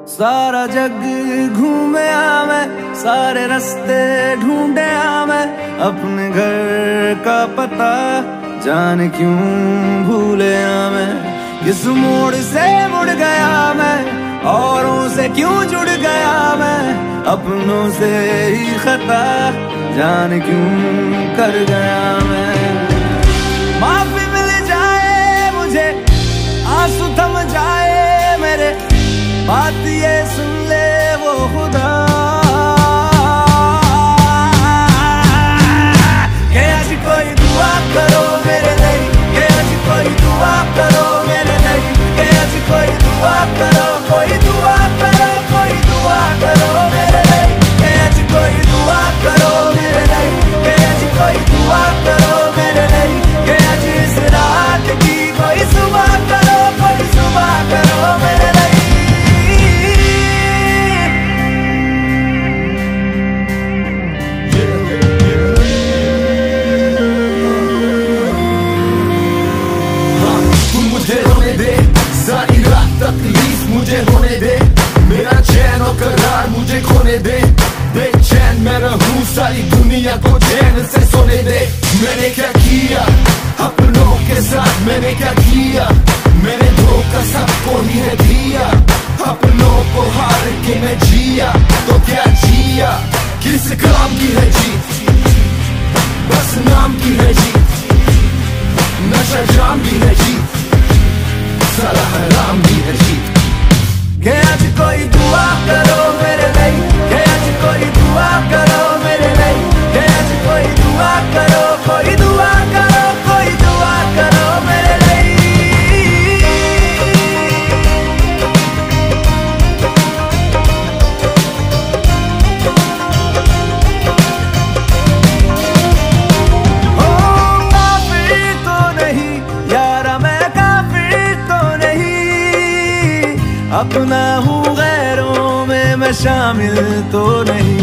सारा जग घूमे मैं, सारे रास्ते ढूंढे मैं, अपने घर का पता जाने क्यों भूले मैं। किस मोड़ से मुड़ गया मैं, औरों से क्यों जुड़ गया मैं, अपनों से ही खता जाने क्यों कर गया मैं। माफी मिल जाए मुझे, आंसू थम जाए मेरे, बात ये सुन ले वो खुदा के आज कोई दुआ करो मेरे लिए, के आज कोई दुआ करो मेरे लिए, के आज कोई दुआ करो, कोई दुआ करो, कोई दुआ करो मेरे लिए, के आज कोई दुआ करो मेरे लिए, के आज कोई दुआ करो मेरे लिए, के आज इस रात की कोई सुबह करो, कोई सुबह करो मेरे लिए। सारी रात तकलीफ मुझे होने दे, मेरा चैन और करार मुझे खोने दे, बेचैन मैं रहूं सारी दुनिया को चैन से सोने दे। मैंने क्या किया अपनों के साथ, मैंने क्या किया, मैंने धोखा सबको ही है दिया, अपनों को हार के मैं जिया तो क्या जिया, किस काम की है जीत, बस नाम की है जीत, नशा जाम की है जीत, सारा हराम भी है जीत। के आज कोई दुआ करो मेरे लिए, के आज कोई दुआ करो मेरे लिए, के आज कोई दुआ करो, कोई दुआ करो, कोई दुआ करो मेरे लिए। ओ काफिर तो नहीं यारा मैं, काफिर तो नहीं, अपना हूँ गैरों में मैं शामिल तो नहीं।